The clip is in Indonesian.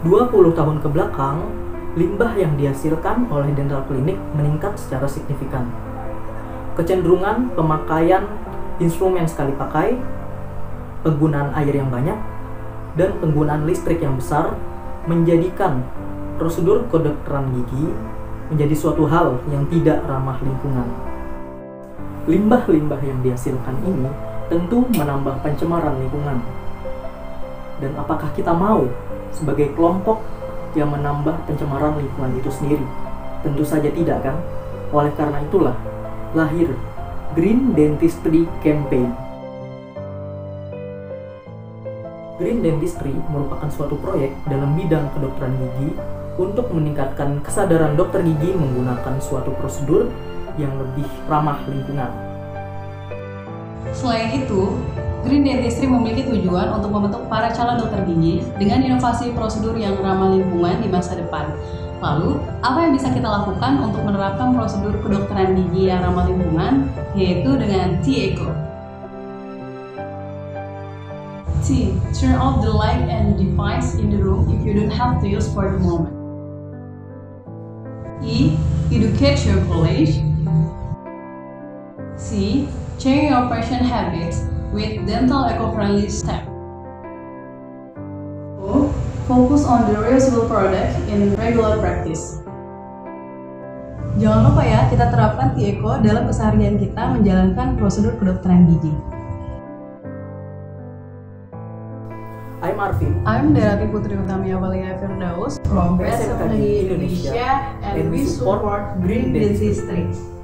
20 tahun ke belakang, limbah yang dihasilkan oleh dental klinik meningkat secara signifikan. Kecenderungan pemakaian instrumen sekali pakai, penggunaan air yang banyak, dan penggunaan listrik yang besar menjadikan prosedur kedokteran gigi menjadi suatu hal yang tidak ramah lingkungan. Limbah-limbah yang dihasilkan ini tentu menambah pencemaran lingkungan. Dan apakah kita mau sebagai kelompok yang menambah pencemaran lingkungan itu sendiri? Tentu saja tidak, kan? Oleh karena itulah lahir Green Dentistry Campaign. Green Dentistry merupakan suatu proyek dalam bidang kedokteran gigi untuk meningkatkan kesadaran dokter gigi menggunakan suatu prosedur yang lebih ramah lingkungan. Selain itu, Green Dentistry memiliki tujuan untuk membentuk para calon dokter gigi dengan inovasi prosedur yang ramah lingkungan di masa depan. Lalu, apa yang bisa kita lakukan untuk menerapkan prosedur kedokteran gigi yang ramah lingkungan, yaitu dengan T-Eco. T. Turn off the light and device in the room if you don't have to use for the moment. E. Educate your colleague. C. Change your patient habits with dental eco-friendly steps. O. Focus on the reusable product in regular practice. Jangan lupa ya, kita terapkan T-Eco dalam keseharian kita menjalankan prosedur kedokteran gigi. I'm Arvin. I'm Derati Putri Utami Avalia Firdaus from SMK Indonesia, and we support Green Dentistry.